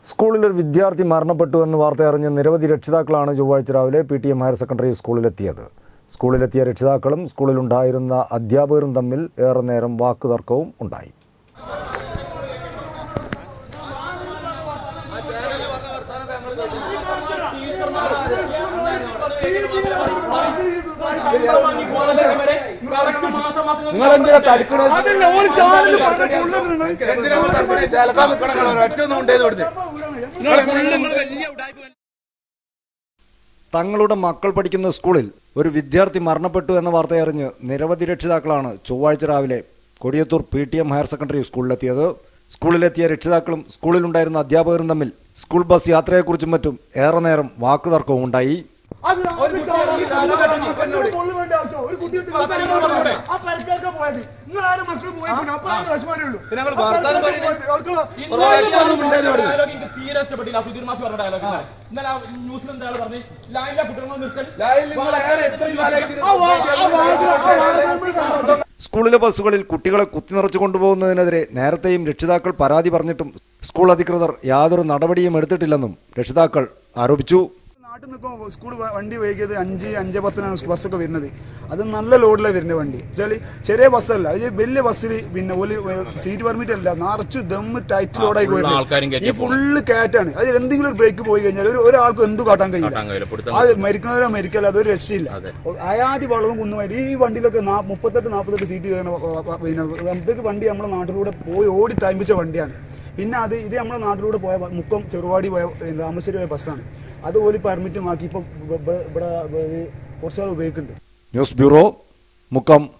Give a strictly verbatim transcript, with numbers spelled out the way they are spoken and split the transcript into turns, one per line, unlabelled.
സ്കൂളിലൊരു വിദ്യാർത്ഥി മരണപ്പെട്ടുവെന്ന് വാർത്തയറിഞ്ഞ് നിരവധി രക്ഷിതാക്കളാണ് ചൊവ്വാഴ്ച രാവിലെ P T M higher secondary സ്കൂളിലെത്തിയത്. സ്കൂളിലെത്തിയ രക്ഷിതാക്കളും സ്കൂളിലുണ്ടായിരുന്ന അധ്യാപകരും തമ്മിൽ ഏറെ നേരം വാക്കുതർക്കവും ഉണ്ടായി. തങ്ങളുടെ മക്കൾ പഠിക്കുന്ന സ്കൂളിൽ ഒരു വിദ്യാർത്ഥി മരണപ്പെട്ടു എന്ന വാർത്തയറിഞ്ഞ് നിരവധി രക്ഷിതാക്കളാണ് ചൊവ്വാഴ്ച രാവിലെ Kodiyathur P T M higher secondary സ്കൂളിലെത്തിയത്. സ്കൂളിലെത്തിയ രക്ഷിതാക്കളും സ്കൂളിലുണ്ടായിരുന്ന അധ്യാപകരും തമ്മിൽ സ്കൂൾ ബസ് യാത്രയെക്കുറിച്ചും മറ്റും ഏറെ നേരം വാക്കുതർക്കവും ഉണ്ടായി. സ്കൂളിലെ ബസ്സുകളിൽ കുട്ടികളെ കുത്തിനിറച്ചു കൊണ്ടുപോകുന്നതിനെതിരെ നേരത്തെയും രക്ഷിതാക്കൾ പരാതി പറഞ്ഞിട്ടും സ്കൂൾ അധികൃതർ യാതൊരു നടപടിയും എടുത്തിട്ടില്ലെന്നും രക്ഷിതാക്കൾ ആരോപിച്ചു.
നാട്ടിൽ നിൽക്കുമ്പോൾ സ്കൂൾ വണ്ടി വൈകിയത് അഞ്ച് അഞ്ച് പത്തിനാണ് ബസ്സൊക്കെ വരുന്നത്. അത് നല്ല ലോഡിലാണ് വരുന്ന വണ്ടി വെച്ചാൽ ചെറിയ ബസ്സല്ല, അത് വലിയ ബസ്സിൽ പിന്നെ ഒരു സീറ്റ് പെർമിറ്റ് അല്ല, നിറച്ച് ദമ്മ് ടൈറ്റ് ലോഡായി പോയിരുന്നത്. ഈ ഫുള്ള് കയറ്റാണ്. അത് എന്തെങ്കിലും ഒരു ബ്രേക്ക് പോയി കഴിഞ്ഞാൽ ഒരു ഒരാൾക്ക് എന്തു കാട്ടാൻ കഴിയില്ല. അത് മരിക്കുന്നവരോ മരിക്കല്ല, അതൊരു രക്ഷയില്ല. അയാതി വളവും കുന്നുമായിട്ട് ഈ വണ്ടിയിലൊക്കെ മുപ്പത്തെട്ട് നാൽപ്പത്തെട്ട് സീറ്റ് കയറുന്ന പിന്നെ അന്നത്തേക്ക് വണ്ടി നമ്മുടെ നാട്ടിലൂടെ പോയി ഓടി തമ്പിച്ച വണ്ടിയാണ്. പിന്നെ അത് ഇത് നമ്മുടെ നാട്ടിലൂടെ പോയ മുക്കം ചെറുവാടി പോയ താമരശ്ശേരി പോയ ബസ്സാണ്. അതുപോലെ പെർമിറ്റും ആക്കി ഇപ്പോൾ ഇവിടെ കുറച്ചാൾ ഉപയോഗിക്കുന്നുണ്ട്.
News bureau, Mukkam.